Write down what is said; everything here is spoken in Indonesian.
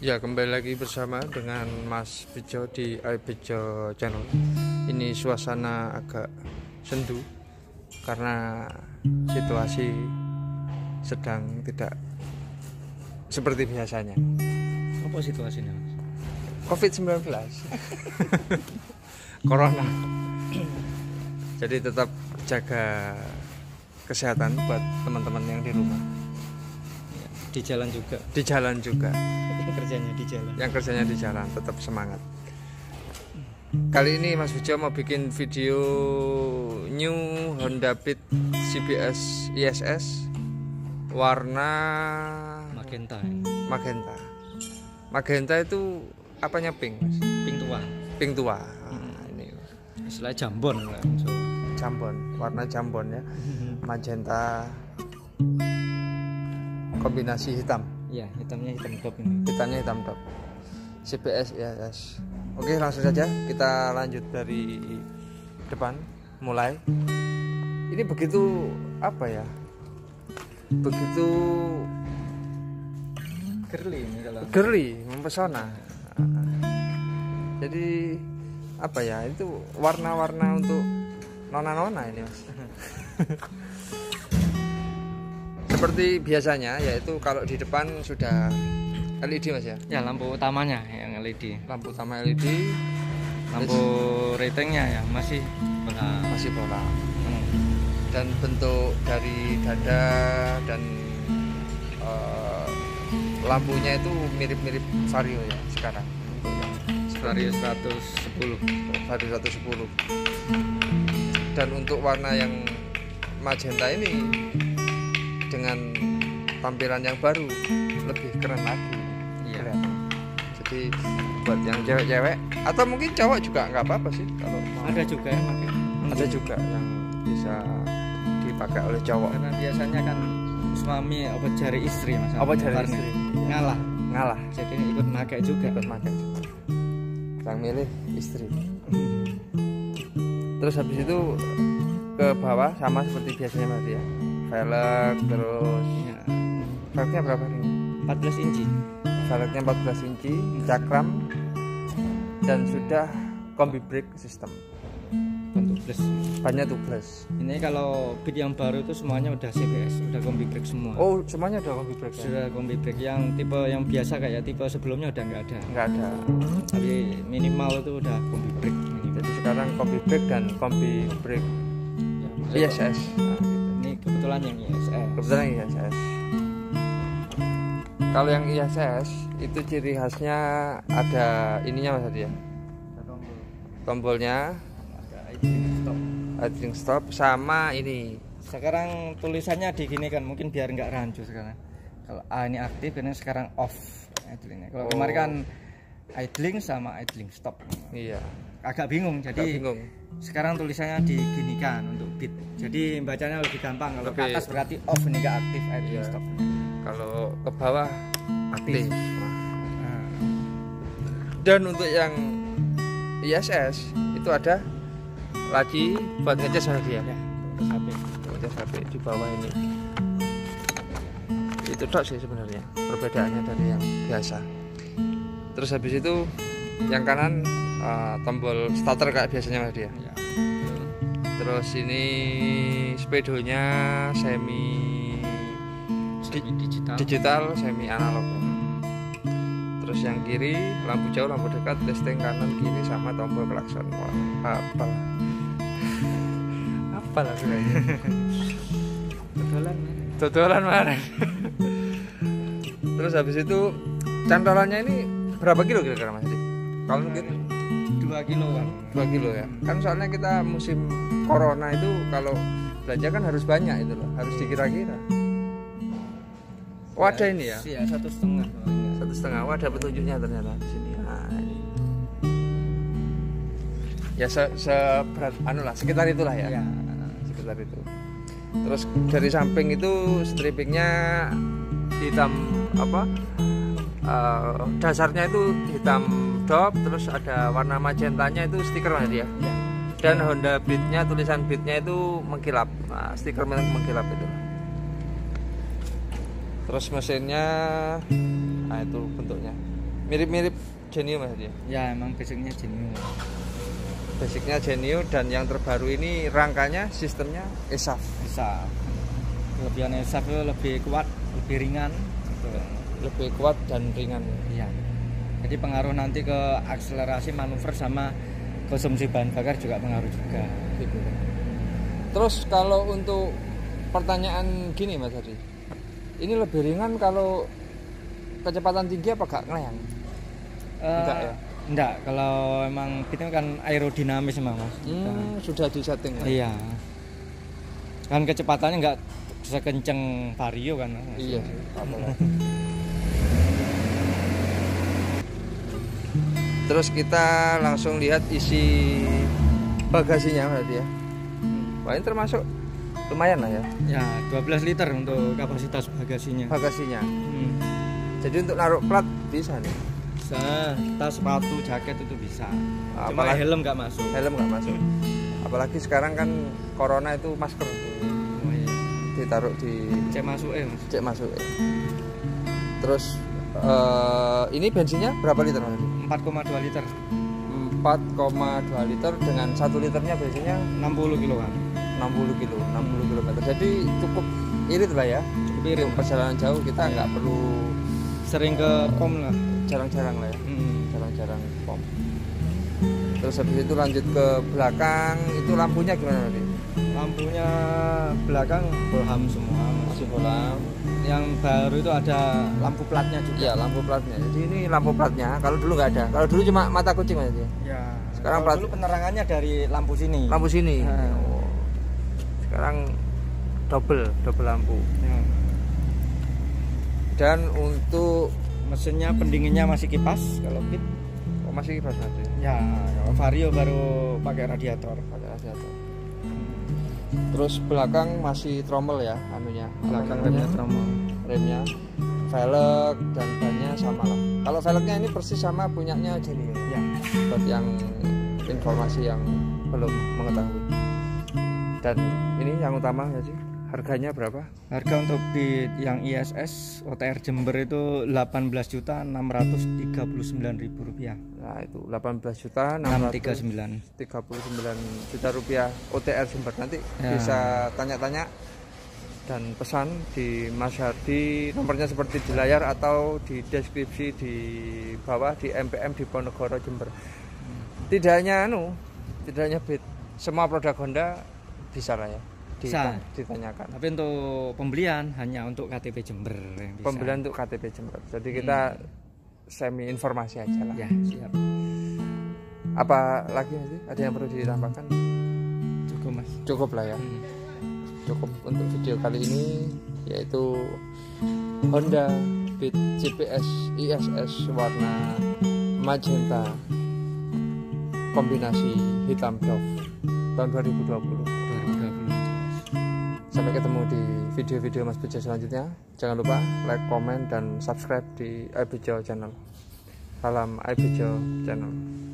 Ya, kembali lagi bersama dengan Mas Bejo di Bejo Channel. Ini suasana agak sendu karena situasi sedang tidak seperti biasanya. Apa situasinya, Mas? COVID-19 Corona. Jadi tetap jaga kesehatan buat teman-teman yang di rumah. Di jalan juga. Di jalan juga. Yang kerjanya di jalan. Yang kerjanya di jalan tetap semangat. Kali ini Mas Bejo mau bikin video new Honda Beat CBS ISS warna Magenta. magenta. Magenta itu apanya pink, Mas? Pink tua. Pink tua. Ini Istilah jambon lah. So. jambon, warna jambon ya. Magenta kombinasi hitam. Iya, hitamnya hitam top ini. Hitamnya hitam top. CBS ISS. Oke, langsung saja kita lanjut dari depan, mulai. Ini begitu apa ya? Begitu Girly ini kalau. girly, mempesona. Jadi apa ya? Itu warna-warna untuk nona-nona ini, Mas. Seperti biasanya, yaitu kalau di depan sudah LED, Mas ya. Ya, lampu utamanya yang LED. Lampu utama LED, Lampu ratingnya ya masih bola. masih bola. Dan bentuk dari dada dan lampunya itu mirip-mirip Vario ya sekarang. Vario 110. Vario 110. Dan untuk warna yang magenta ini dengan tampilan yang baru lebih keren lagi. Iya. Kelihatan. Jadi buat yang cewek-cewek atau mungkin cowok juga nggak apa-apa sih kalau mau. Ada juga yang pakai. Ada juga yang bisa dipakai oleh cowok. Karena biasanya kan suami apa jari istri, Mas. Apa jari Karena istri? ngalah. Jadi ikut pakai juga. Ikut pakai juga. Yang milih istri. Terus habis itu ke bawah sama seperti biasanya tadi ya. Velg, terus Ya, velgnya berapa ini? 14 inci. Velgnya 14 inci, cakram, dan sudah combi brake system. Bentuk plus. Bannya tubeless. Ini kalau Beat yang baru itu semuanya udah CBS, udah combi brake semua. Oh, semuanya udah combi brake ya? Sudah combi brake. Yang tipe yang biasa kayak tipe sebelumnya udah nggak ada. Nggak ada. Tapi minimal itu udah combi brake. Jadi sekarang combi brake dan combi brake Ya, ISS. Nah, gitu. ini kebetulan yang ISS. Kebetulan ISS. Kalau yang ISS itu ciri khasnya ada ininya, Mas Adi ya. Ada tombol. Tombolnya Ada idling stop. idling stop sama ini. Sekarang tulisannya diginikan mungkin biar nggak rancu sekarang. Kalau A ini aktif, ini sekarang off idlingnya. Kalau kemarin kan idling sama idling stop. Iya. Agak bingung, jadi Agak bingung. sekarang tulisannya diginikan untuk Beat. Jadi bacanya lebih gampang. Kalau ke Lebih- atas berarti off, ini nggak aktif idling Iya. stop. Kalau ke bawah aktif. Nah, Dan untuk yang ISS itu ada lagi buat ngecas Mas Adi ya. ya, terus HP. Ngecas HP di bawah ini. Itu tok sih sebenarnya perbedaannya dari yang biasa. Terus habis itu yang kanan tombol starter kayak biasanya Mas Adi ya. Ya. Terus ini speedonya semi Digital. digital, semi analog. Terus yang kiri lampu jauh, lampu dekat, listing kanan kiri sama tombol klakson. Wah, apa lah sebenarnya? Betulan. Totolan mana? Terus habis itu cantolannya ini berapa kilo kira-kira Mas Adi? Kalau mungkin 2 kiloan. 2 kilo ya. Kan soalnya kita musim corona itu kalau belanja kan harus banyak itu loh, harus dikira-kira. Oh, ada ini ya? Iya, 1,5. 1,5. Oh, ada petunjuknya ternyata di sini. Nah, ini. Ya seberat lah, sekitar itulah ya. Ya. Sekitar itu. Terus dari samping itu strippingnya hitam apa? Dasarnya itu hitam dop, terus ada warna magentanya itu stiker Mas ya. Ya. Dan Honda Beat-nya, tulisan Beat-nya itu mengkilap. Nah, stiker mengkilap itu. Terus mesinnya, nah itu bentuknya Mirip-mirip Genio Mas ya. Ya emang basicnya Genio. Basicnya Genio dan yang terbaru ini rangkanya sistemnya ESAF. ESAF. Kelebihan ESAF itu lebih kuat, lebih ringan gitu. Lebih kuat dan ringan. Iya. Jadi pengaruh nanti ke akselerasi manuver sama konsumsi bahan bakar juga pengaruh juga Gitu. Terus kalau untuk pertanyaan gini Mas Hadi, ini lebih ringan kalau kecepatan tinggi apa gak ngelayang? Enggak ya? Enggak, kalau emang itu kan aerodinamis memang Mas. Sudah disetting. Iya. Kan kecepatannya enggak sekenceng Vario kan. Iya. Terus kita langsung lihat isi bagasinya berarti ya. Wah, ini termasuk lumayan lah ya. Ya, 12 liter untuk kapasitas bagasinya. Bagasinya. Jadi untuk naruh plat bisa nih. Bisa, tas, sepatu, jaket itu bisa. Cuma Apalagi helm nggak masuk. Helm nggak masuk. Apalagi sekarang kan corona itu masker Oh, iya. ditaruh di Cek masuk Mas. cek masuk. Terus ini bensinnya berapa liter Mas? 4,2 liter. 4,2 liter dengan 1 liternya bensinnya 60 kilo kan. 60 km. Jadi cukup irit lah ya. Cukup irit. Untuk perjalanan jauh kita nggak perlu Sering ke pom lah. jarang-jarang lah ya. Jarang-jarang pom. Terus habis itu lanjut ke belakang, itu lampunya gimana tadi? Lampunya belakang bohlam semua. Masih bolam. Yang baru itu ada lampu platnya juga. Iya, lampu platnya. Jadi ini lampu platnya. Kalau dulu nggak ada. Kalau dulu cuma mata kucing aja. Ya. Sekarang Kalau dulu penerangannya dari lampu sini. Lampu sini. Nah. Oh. Sekarang double lampu. Ya. Dan untuk Mesinnya pendinginnya masih kipas kalau Pit. masih kipas nanti. Ya, kalau Vario baru pakai radiator. Pakai radiator. Terus belakang masih trommel ya, anunya. Belakang remnya trommel. Remnya, velg dan bannya sama lah. Kalau velgnya ini persis sama punyanya Genio. Ya. Buat yang informasi yang belum mengetahui. Dan ini yang utama ya sih. Harganya berapa? Harga untuk Beat yang ISS OTR Jember itu Rp18.639.000. Nah itu 18.639 juta rupiah OTR Jember. Nanti ya. Bisa tanya-tanya dan pesan di Mas Hardi, nomornya seperti di layar atau di deskripsi di bawah di MPM di Ponorogo Jember. Tidak hanya Beat, semua produk Honda bisa lah ya. Bisa ditanyakan. Tapi untuk pembelian hanya untuk KTP Jember yang bisa. Pembelian untuk KTP Jember. Jadi kita semi informasi aja lah. Ya, siap. Apa lagi sih? Ada yang perlu ditambahkan? Cukup Mas. Cukup lah ya. Cukup untuk video kali ini, yaitu Honda Beat GPS ISS warna magenta kombinasi hitam doff tahun 2020. Sampai ketemu di video-video Mas Bejo selanjutnya. Jangan lupa like, comment, dan subscribe di iBejo Channel. Salam iBejo Channel.